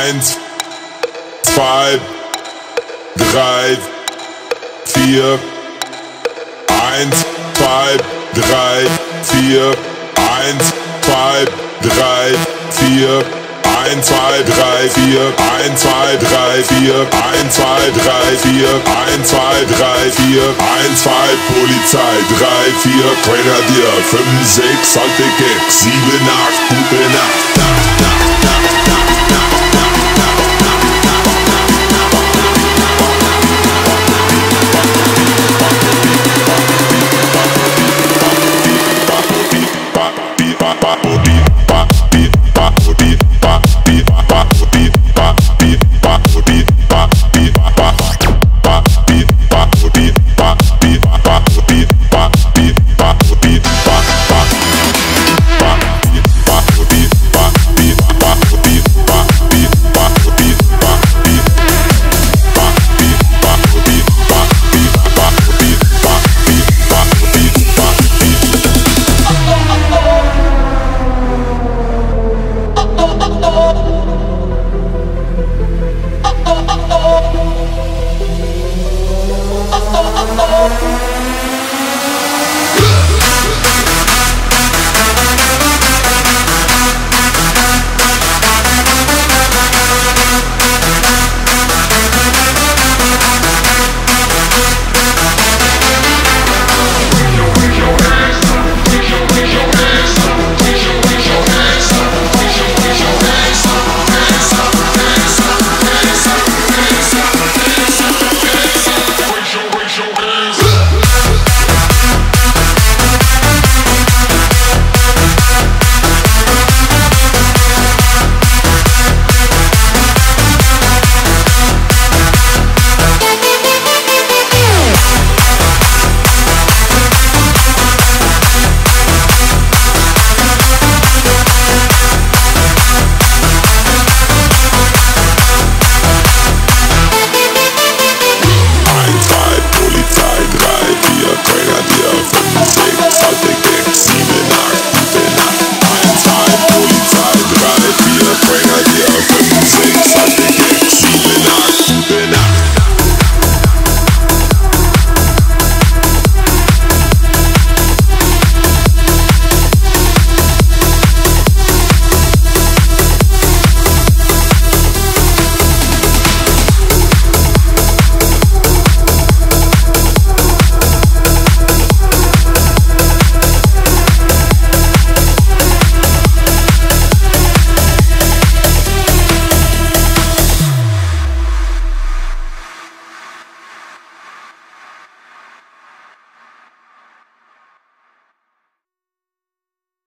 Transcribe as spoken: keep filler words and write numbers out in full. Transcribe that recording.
Eins, zwei, drei, vier. Eins, zwei, drei, vier. Eins, zwei, drei, vier. Eins, zwei, drei, vier. Eins, zwei, drei, vier. Eins, zwei, drei, vier. Eins, zwei, drei, vier. Eins, zwei, Polizei. Drei, vier, Grenadier. Fünf, sechs, alte Keks. Sieben, acht, gute Nacht.